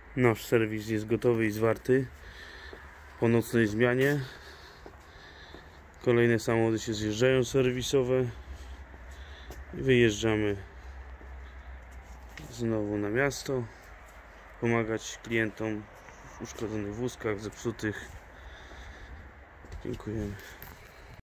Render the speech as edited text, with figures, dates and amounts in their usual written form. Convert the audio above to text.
Nasz serwis jest gotowy i zwarty po nocnej zmianie. Kolejne samochody się zjeżdżają serwisowe i wyjeżdżamy znowu na miasto, pomagać klientom w uszkodzonych wózkach, zepsutych. Dziękujemy.